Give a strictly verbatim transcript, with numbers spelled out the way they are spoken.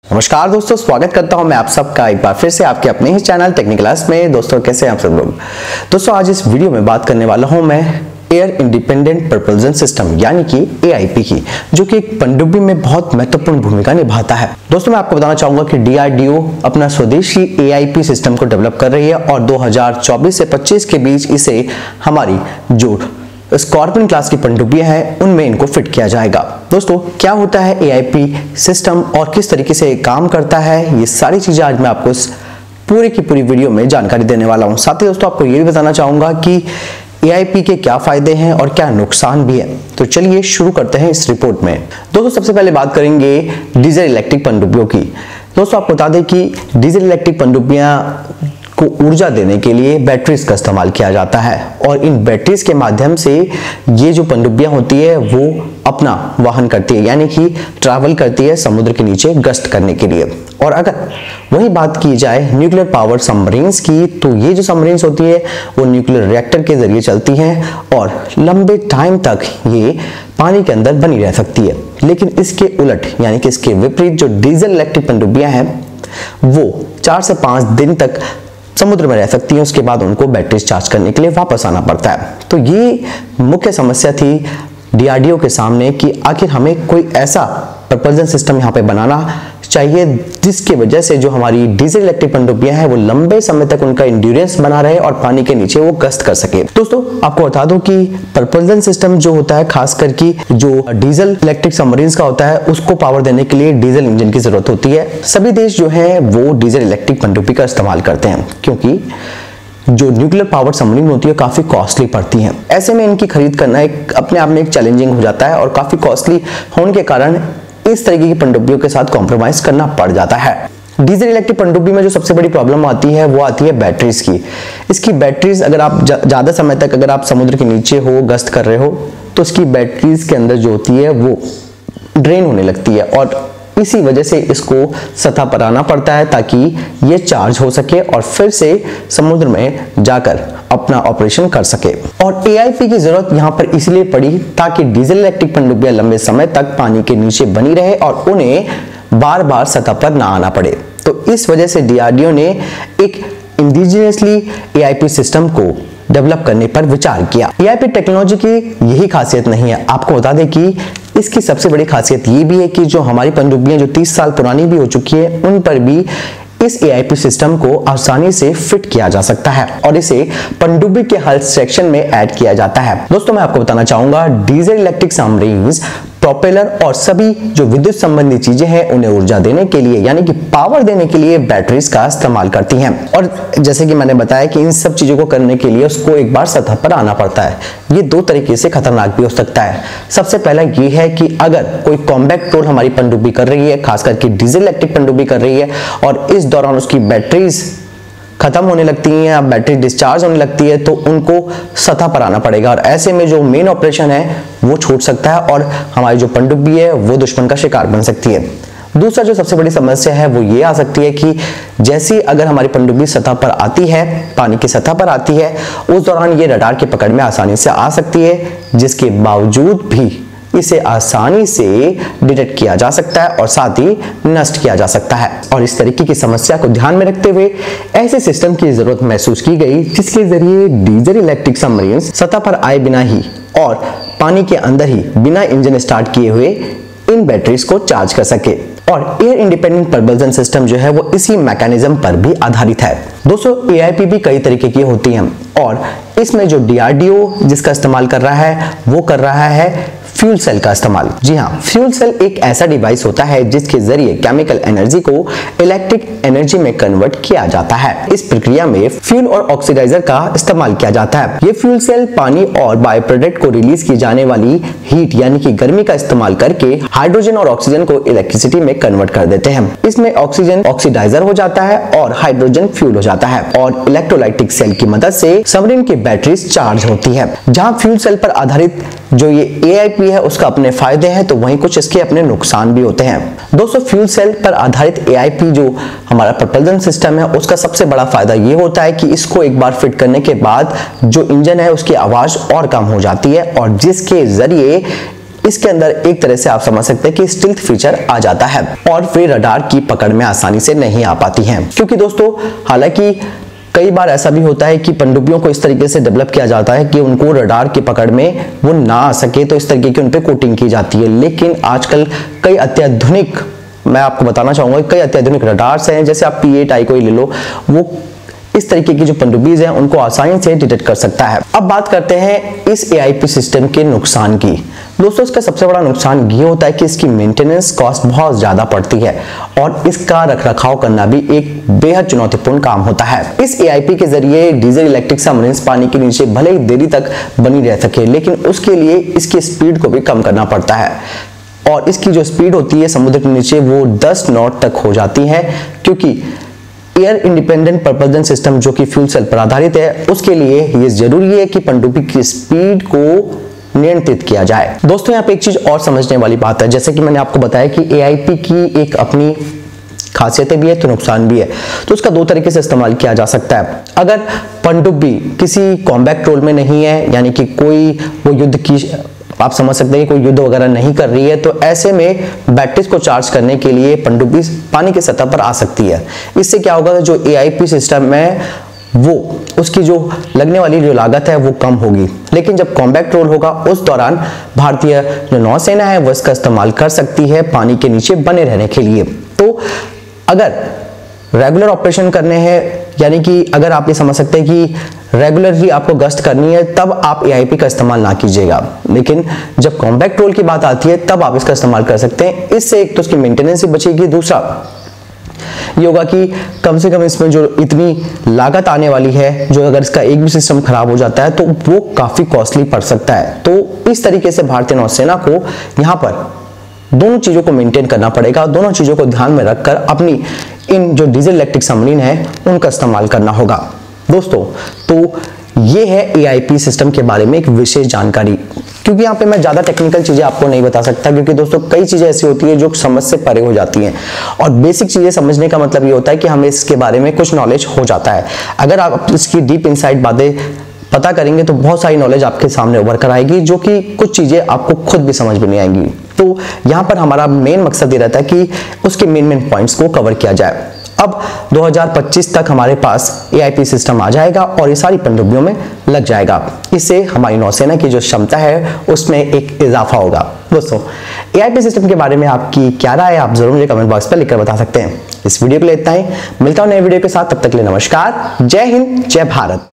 नमस्कार दोस्तों, स्वागत करता हूं मैं आप सबका एक बार फिर से आपके अपने ही चैनल टेक्निकल क्लास में। दोस्तों कैसे हैं आप सब लोग। दोस्तों आज इस वीडियो में बात करने वाला हूं मैं एयर इंडिपेंडेंट प्रपल्जन सिस्टम यानी कि ए आई पी की, जो कि एक पनडुब्बी में बहुत महत्वपूर्ण भूमिका निभाता है। दोस्तों मैं आपको बताना चाहूंगा कि डी आर डी ओ अपना स्वदेशी ए आई पी सिस्टम को डेवलप कर रही है और दो हज़ार चौबीस से पच्चीस के बीच इसे हमारी जो स्कॉर्पियन क्लास की पनडुब्बियां हैं उनमें इनको फिट किया जाएगा। दोस्तों क्या होता है ए आई पी सिस्टम और किस तरीके से काम करता है, ये सारी चीजें आज मैं आपको इस पूरी की पूरी वीडियो में जानकारी देने वाला हूं। साथ ही दोस्तों आपको ये भी बताना चाहूंगा कि ए आई पी के क्या फायदे हैं और क्या नुकसान भी है। तो चलिए शुरू करते हैं इस रिपोर्ट में। दोस्तों सबसे पहले बात करेंगे डीजल इलेक्ट्रिक पनडुब्बियों की। दोस्तों आपको बता दें कि डीजल इलेक्ट्रिक पनडुब्बियां को ऊर्जा देने के लिए बैटरीज का इस्तेमाल किया जाता है और इन बैटरीज के माध्यम से ये जो पनडुब्बियां होती है वो अपना वाहन करती है, यानी कि ट्रैवल करती है समुद्र के नीचे गश्त करने के लिए। और अगर वही बात की जाए न्यूक्लियर पावर सबमरीन्स की, तो ये जो सबमरीन्स होती है वो न्यूक्लियर रिएक्टर के जरिए चलती हैं और लंबे टाइम तक ये पानी के अंदर बनी रह सकती है। लेकिन इसके उलट यानी कि इसके विपरीत जो डीजल इलेक्ट्रिक पनडुब्बियां हैं वो चार से पांच दिन तक समुद्र में रह सकती हैं, उसके बाद उनको बैटरी चार्ज करने के लिए वापस आना पड़ता है। तो ये मुख्य समस्या थी डी आर डी ओ के सामने कि आखिर हमें कोई ऐसा प्रपल्जन सिस्टम यहाँ पे बनाना चाहिए जिसकी वजह से जो हमारी डीजल इलेक्ट्रिक पनडुब्बियां हैं वो लंबे समय तक उनका इंड्योरेंस बना रहे और पानी के नीचे वो गश्त कर सके। दोस्तों आपको बता दूं कि प्रपल्जन सिस्टम जो होता है, खास करके जो डीजल इलेक्ट्रिक सबमरीन्स का होता है, उसको पावर देने के लिए डीजल इंजन की जरूरत होती है। सभी देश जो है वो डीजल इलेक्ट्रिक पनडुब्बी का इस्तेमाल करते हैं क्योंकि जो न्यूक्लियर पावर सबमरीन होती है काफी कॉस्टली पड़ती हैं। ऐसे में इनकी खरीद करना एक अपने आप में एक चैलेंजिंग हो जाता है और काफी कॉस्टली होने के कारण इस तरीके की पनडुब्बियों के साथ कॉम्प्रोमाइज करना पड़ जाता है। डीजल इलेक्ट्रिक पनडुब्बी में जो सबसे बड़ी प्रॉब्लम आती है वो आती है बैटरीज की। इसकी बैटरीज अगर आप ज्यादा समय तक अगर आप समुद्र के नीचे हो, गश्त कर रहे हो, तो इसकी बैटरीज के अंदर जो होती है वो ड्रेन होने लगती है और इसी वजह से इसको सतह पर आना पड़ता है ताकि ये चार्ज हो सके और फिर से समुद्र में जाकर अपना ऑपरेशन कर सके। और ए आई पी की जरूरत यहाँ पर इसलिए पड़ी ताकि डीजल इलेक्ट्रिक पनडुब्बियां लंबे समय तक पानी के नीचे बनी रहे और उन्हें बार बार सतह पर ना आना पड़े। तो इस वजह से डी आर डी ओ ने एक indigenously A I P system को डेवलप करने पर विचार किया। ए आई पी टेक्नोलॉजी की यही खासियत नहीं है, आपको बता दें कि इसकी सबसे बड़ी खासियत ये भी है कि जो हमारी पनडुब्बियां जो तीस साल पुरानी भी हो चुकी है उन पर भी इस ए आई पी सिस्टम को आसानी से फिट किया जा सकता है और इसे पनडुब्बी के हर सेक्शन में ऐड किया जाता है। दोस्तों मैं आपको बताना चाहूंगा डीजल इलेक्ट्रिक सबमरीन्स, प्रोपेलर और सभी जो विद्युत संबंधी चीजें हैं उन्हें ऊर्जा देने के लिए यानी कि पावर देने के लिए बैटरीज का इस्तेमाल करती हैं। और जैसे कि मैंने बताया कि इन सब चीजों को करने के लिए उसको एक बार सतह पर आना पड़ता है। ये दो तरीके से खतरनाक भी हो सकता है। सबसे पहला ये है कि अगर कोई कॉम्बैक्ट रोल हमारी पनडुब्बी कर रही है, खास करके डीजल इलेक्ट्रिक पनडुब्बी कर रही है और इस दौरान उसकी बैटरीज खत्म होने लगती हैं या बैटरी डिस्चार्ज होने लगती है, तो उनको सतह पर आना पड़ेगा और ऐसे में जो मेन ऑपरेशन है वो छूट सकता है और हमारी जो पनडुब्बी है वो दुश्मन का शिकार बन सकती है। दूसरा जो सबसे बड़ी समस्या है वो ये आ सकती है कि जैसी अगर हमारी पनडुब्बी सतह पर आती है, पानी की सतह पर आती है, उस दौरान ये रडार की पकड़ में आसानी से आ सकती है, जिसके बावजूद भी इसे आसानी से डिटेक्ट किया जा सकता है और साथ ही नष्ट किया जा सकता है। और इस तरीके की समस्या को ध्यान में रखते हुए ऐसे सिस्टम की जरूरत महसूस की गई जिसके जरिए डीजल इलेक्ट्रिक सबमरीन्स सतह पर आए बिना ही और पानी के अंदर ही बिना इंजन स्टार्ट किए हुए इन बैटरीज को चार्ज कर सके। और एयर इंडिपेंडेंट प्रपल्जन सिस्टम जो है वो इसी मैकेनिज्म पर भी आधारित है। दोस्तों ए आई पी भी कई तरीके की होती हैं और इसमें जो डी आर डी ओ जिसका इस्तेमाल कर रहा है वो कर रहा है फ्यूल सेल का इस्तेमाल। जी हाँ, फ्यूल सेल एक ऐसा डिवाइस होता है जिसके जरिए केमिकल एनर्जी को इलेक्ट्रिक एनर्जी में कन्वर्ट किया जाता है। इस प्रक्रिया में फ्यूल और ऑक्सीडाइजर का इस्तेमाल किया जाता है। ये फ्यूल सेल पानी और बाय प्रोडक्ट को रिलीज की जाने वाली हीट यानी कि गर्मी का इस्तेमाल करके हाइड्रोजन और ऑक्सीजन को इलेक्ट्रिसिटी में कन्वर्ट कर देते हैं। इसमें ऑक्सीजन ऑक्सीडाइजर हो जाता है और हाइड्रोजन फ्यूल हो जाता है और इलेक्ट्रोलाइटिक सेल की मदद से सबमरीन की बैटरीज चार्ज होती है। जहां फ्यूल सेल पर आधारित जो ये ए आई पी है उसका अपने फायदे हैं तो वहीं कुछ इसके अपने नुकसान भी होते हैं। दोस्तों फ्यूल सेल पर आधारित ए आई पी जो हमारा प्रपल्जन सिस्टम है उसका सबसे बड़ा फायदा ये होता है कि इसको एक बार फिट करने के बाद जो इंजन है उसकी आवाज और कम हो जाती है और जिसके जरिए इसके अंदर एक तरह से आप समझ सकते हैं कि स्टिल्थ फीचर आ जाता है और वे रडार की पकड़ में आसानी से नहीं आ पाती हैं। क्योंकि दोस्तों हालांकि कई बार ऐसा भी होता है कि पनडुब्बियों को इस तरीके से डेवलप किया जाता है कि उनको रडार की पकड़ में वो ना आ सके, तो इस तरीके की उन पे कोटिंग की जाती है। लेकिन आजकल कई अत्याधुनिक, मैं आपको बताना चाहूंगा, कई अत्याधुनिक रडार्स हैं, जैसे आप पी एट आई को ही ले लो, वो इस तरीके की जो पनडुब्बीज हैं उनको आसानी से डिटेक्ट कर सकता है। अब बात करते हैं इस ए आई पी सिस्टम के नुकसान की। दोस्तों इसका सबसे बड़ा नुकसान ये होता है कि इसकी मेंटेनेंस कॉस्ट बहुत ज्यादा पड़ती है और इसका रखरखाव करना भी एक बेहद चुनौतीपूर्ण काम होता है। इस ए आई पी के जरिए डीजल इलेक्ट्रिक सबमरीन्स पानी के नीचे भले ही देरी तक बनी रह सके, लेकिन उसके लिए इसकी स्पीड को भी कम करना पड़ता है और इसकी जो स्पीड होती है समुद्र के नीचे वो दस नॉट तक हो जाती है, क्योंकि एयर इंडिपेंडेंट प्रपल्शन सिस्टम जो कि फ्यूल सेल पर आधारित है, उसके लिए ये जरूरी है कि पनडुब्बी की स्पीड को नियंत्रित किया जाए। दोस्तों यहाँ पे एक चीज और समझने वाली बात है, जैसे कि मैंने आपको बताया कि ए आई पी की एक अपनी खासियतें भी है तो नुकसान भी है, तो उसका दो तरीके से इस्तेमाल किया जा सकता है। अगर पनडुब्बी किसी कॉम्बैट रोल में नहीं है, यानी कि कोई वो युद्ध की, आप समझ सकते हैं कि कोई युद्ध वगैरह नहीं कर रही है, तो ऐसे में बैटरीज को चार्ज करने के लिए पनडुब्बी पानी की सतह पर आ सकती है। इससे क्या होगा, जो ए आई पी सिस्टम है वो उसकी जो लगने वाली जो लागत है वो कम होगी। लेकिन जब कॉम्बैट रोल होगा उस दौरान भारतीय जो नौसेना है वो इसका इस्तेमाल कर सकती है पानी के नीचे बने रहने के लिए। तो अगर रेगुलर ऑपरेशन करने हैं, यानी कि अगर आप ये समझ सकते हैं कि रेगुलरली आपको गश्त करनी है, तब आप ए आई पी का इस्तेमाल ना कीजिएगा। लेकिन जब कॉम्बैट रोल की बात आती है तब आप इसका इस्तेमाल कर सकते हैं। इससे एक तो उसकी मेंटेनेंस ही बचेगी, दूसरा ये होगा कि कम से कम इसमें जो इतनी लागत आने वाली है, जो अगर इसका एक भी सिस्टम खराब हो जाता है तो वो काफी कॉस्टली पड़ सकता है। तो इस तरीके से भारतीय नौसेना को यहाँ पर दोनों चीजों को मेंटेन करना पड़ेगा, दोनों चीजों को ध्यान में रखकर अपनी इन जो डीजल इलेक्ट्रिक सबमरीन है उनका इस्तेमाल करना होगा। दोस्तों तो ये है ए आई पी सिस्टम के बारे में एक विशेष जानकारी, क्योंकि यहाँ पे मैं ज्यादा टेक्निकल चीजें आपको नहीं बता सकता, क्योंकि दोस्तों कई चीजें ऐसी होती है जो समझ से परे हो जाती हैं और बेसिक चीजें समझने का मतलब ये होता है कि हमें इसके बारे में कुछ नॉलेज हो जाता है। अगर आप इसकी डीप इनसाइड बातें पता करेंगे तो बहुत सारी नॉलेज आपके सामने उभर कर आएगी, जो कि कुछ चीजें आपको खुद भी समझ में नहीं आएंगी। तो यहाँ पर हमारा मेन मकसद ये रहता है कि उसके मेन मेन पॉइंट्स को कवर किया जाए। अब दो हज़ार पच्चीस तक हमारे पास ए आई पी सिस्टम आ जाएगा और ये सारी पनडुब्बियों में लग जाएगा। इससे हमारी नौसेना की जो क्षमता है उसमें एक इजाफा होगा। दोस्तों ए आई पी सिस्टम के बारे में आपकी क्या राय है, आप जरूर मुझे कमेंट बॉक्स पर लिखकर बता सकते हैं। इस वीडियो के लिए इतना ही, मिलता हूं नए वीडियो के साथ, तब तक के लिए नमस्कार, जय हिंद, जय भारत।